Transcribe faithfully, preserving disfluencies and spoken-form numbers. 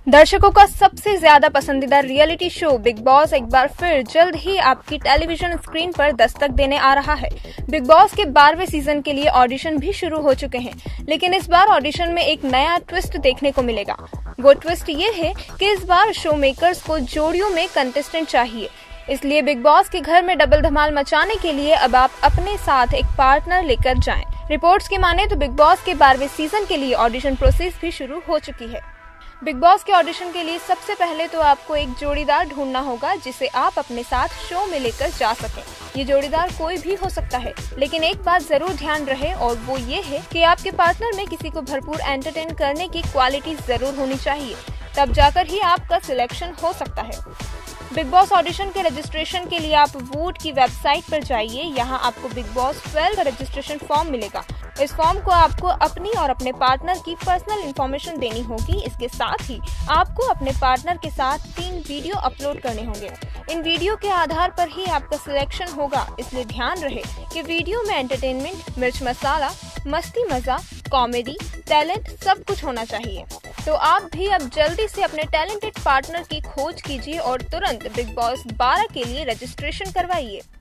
दर्शकों का सबसे ज्यादा पसंदीदा रियलिटी शो बिग बॉस एक बार फिर जल्द ही आपकी टेलीविजन स्क्रीन पर दस्तक देने आ रहा है। बिग बॉस के बारहवें सीजन के लिए ऑडिशन भी शुरू हो चुके हैं, लेकिन इस बार ऑडिशन में एक नया ट्विस्ट देखने को मिलेगा। वो ट्विस्ट ये है कि इस बार शो मेकर्स को जोड़ियों में कंटेस्टेंट चाहिए, इसलिए बिग बॉस के घर में डबल धमाल मचाने के लिए अब आप अपने साथ एक पार्टनर लेकर जाएं। रिपोर्ट्स की माने तो बिग बॉस के बारहवें सीजन के लिए ऑडिशन प्रोसेस भी शुरू हो चुकी है। बिग बॉस के ऑडिशन के लिए सबसे पहले तो आपको एक जोड़ीदार ढूंढना होगा जिसे आप अपने साथ शो में लेकर जा सकें। ये जोड़ीदार कोई भी हो सकता है, लेकिन एक बात जरूर ध्यान रहे और वो ये है कि आपके पार्टनर में किसी को भरपूर एंटरटेन करने की क्वालिटी जरूर होनी चाहिए, तब जाकर ही आपका सिलेक्शन हो सकता है। बिग बॉस ऑडिशन के रजिस्ट्रेशन के लिए आप वोट की वेबसाइट पर जाइए। यहाँ आपको बिग बॉस बारह का रजिस्ट्रेशन फॉर्म मिलेगा। इस फॉर्म को आपको अपनी और अपने पार्टनर की पर्सनल इंफॉर्मेशन देनी होगी। इसके साथ ही आपको अपने पार्टनर के साथ तीन वीडियो अपलोड करने होंगे। इन वीडियो के आधार पर ही आपका सिलेक्शन होगा, इसलिए ध्यान रहे कि वीडियो में एंटरटेनमेंट, मिर्च मसाला, मस्ती मजा, कॉमेडी, टैलेंट सब कुछ होना चाहिए। तो आप भी अब जल्दी से अपने टैलेंटेड पार्टनर की खोज कीजिए और तुरंत बिग बॉस बारह के लिए रजिस्ट्रेशन करवाइए।